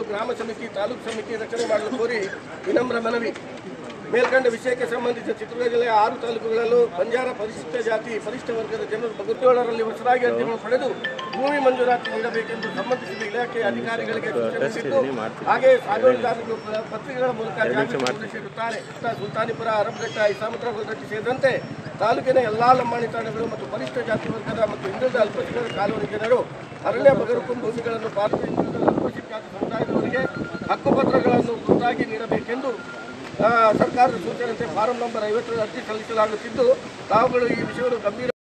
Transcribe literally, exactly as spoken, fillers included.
ಗ್ರಾಮ ಸಮಿತಿ ತಾಲೂಕು ಸಮಿತಿ ರಚನೆ ಮಾಡಲು ಕೋರಿ ವಿನಮ್ರ ಮನವಿ. ಮೇಲ್ಕಂಡ ವಿಷಯಕ್ಕೆ ಸಂಬಂಧಿಸಿದ ಚಿತ್ರದುರ್ಗ ಜಿಲ್ಲೆಯ ಆರು ತಾಲೂಕುಗಳಲ್ಲೂ ಬಂಜಾರ ಪರಿಶಿಷ್ಟ ಜಾತಿ ಪರಿಶಿಷ್ಟ ವರ್ಗದ ಜನರು ಬಗುತ್ತೇಳರಲ್ಲಿ ಹೊಸದಾಗಿ ಅರ್ಜಿಗಳನ್ನು ಪಡೆದು ಭೂಮಿ ಮಂಜೂರಾತಿ ನೀಡಬೇಕೆಂದು ಸಂಬಂಧಿಸಿದ ಇಲಾಖೆಯ ಅಧಿಕಾರಿಗಳಿಗೆ ಸೂಚಿಸಿದ್ದು, ಹಾಗೆ ಸಾಗುವಳಿದಾರರು ಪತ್ರಿಕೆಗಳ ಮೂಲಕ ಜಾಗೃತಿಗೊಳಿಸಿರುತ್ತಾರೆ. ಸುಲ್ತಾನಿಪುರ, ಅರಬಘಟ್ಟ, ಇಸಾಮುದ್ರ ಗೊಲ್ರಟ್ಟಿ ಸೇರಿದಂತೆ ತಾಲೂಕಿನ ಎಲ್ಲಾ ಲಂಬಾಣಿ ತಾಣಗಳು ಮತ್ತು ಪರಿಶಿಷ್ಟ ಜಾತಿ ವರ್ಗದ ಮತ್ತು ಹಿಂದುಳಿದ ಅಲ್ಪಸಂಖ್ಯಾತ ಕಾಲೋನಿ ಜನರು ಅರಣ್ಯ ಬಗರುಕು ಭೂಮಿಗಳನ್ನು ಪಾಲಿಸಿದ ಅಲ್ಪಸಂಖ್ಯಾತ ಸಮುದಾಯದವರಿಗೆ ಹಕ್ಕುಪತ್ರಗಳನ್ನು ಗುರುತಾಗಿ ನೀಡಬೇಕೆಂದು ಸರ್ಕಾರದ ಸೂಚನೆಯಂತೆ ಫಾರಂ ನಂಬರ್ ಐವತ್ತರ ಅರ್ಜಿ ಸಲ್ಲಿಸಲಾಗುತ್ತಿದ್ದು, ತಾವುಗಳು ಈ ವಿಷಯವನ್ನು ಗಂಭೀರ